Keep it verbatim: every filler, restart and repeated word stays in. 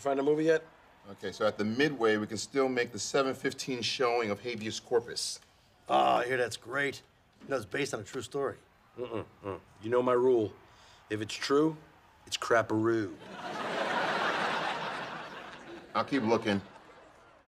find a movie yet? Okay, so at the midway, we can still make the seven fifteen showing of Habeas Corpus. Oh, I hear that's great. You know, it's based on a true story. Mm-mm, mm. You know my rule. If it's true, it's crapperoo. I'll keep looking.